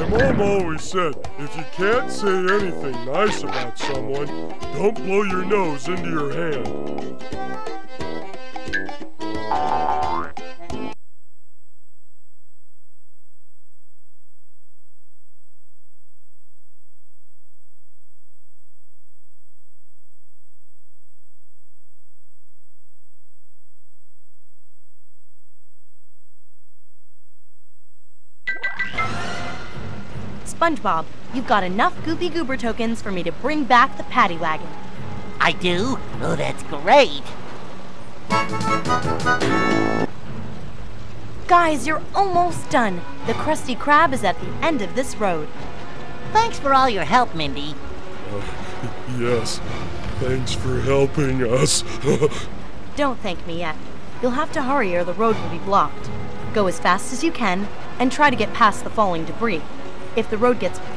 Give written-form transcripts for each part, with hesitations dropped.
My mom always said, if you can't say anything nice about someone, don't blow your nose into your hand. SpongeBob, you've got enough Goopy Goober tokens for me to bring back the paddy wagon. I do? Oh, that's great. Guys, you're almost done. The Krusty Krab is at the end of this road. Thanks for all your help, Mindy. Yes, thanks for helping us. Don't thank me yet. You'll have to hurry or the road will be blocked. Go as fast as you can and try to get past the falling debris. If the road gets...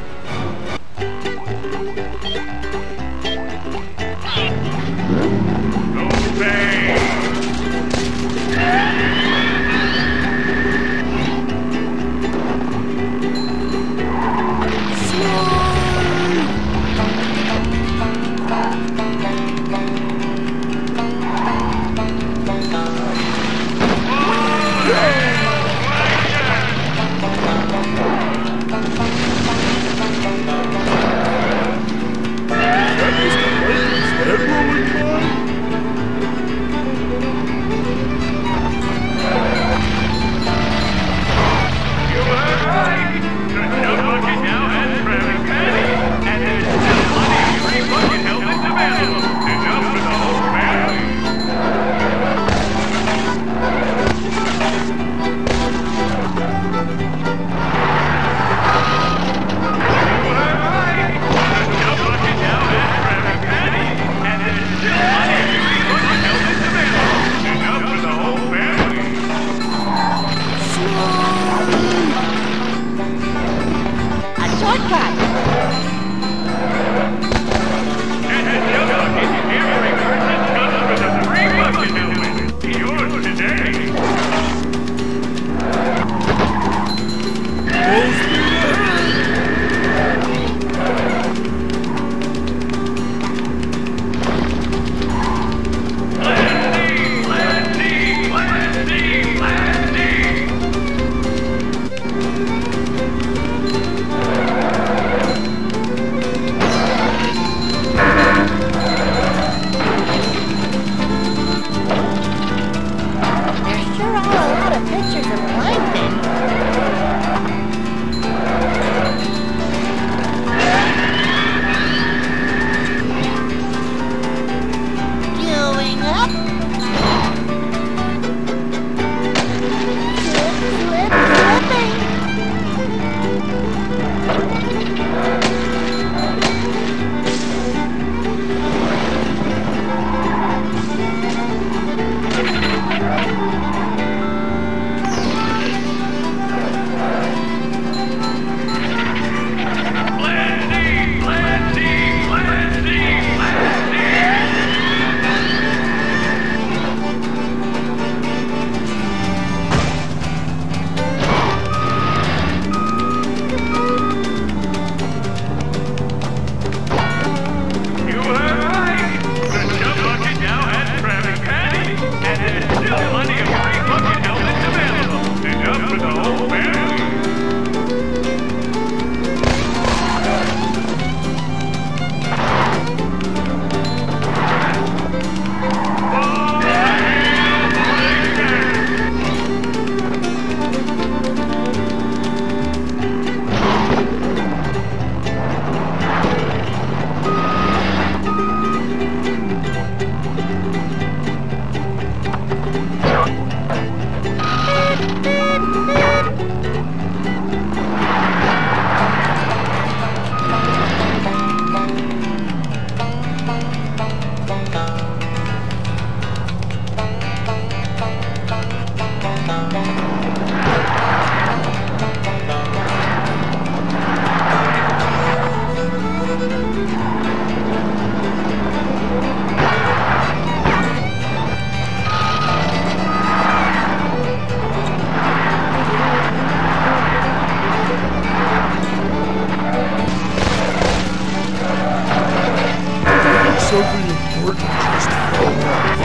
something important just fell off.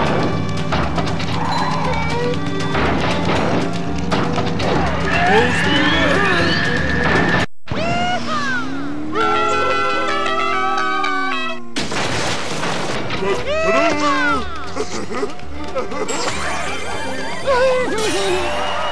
Ta-da!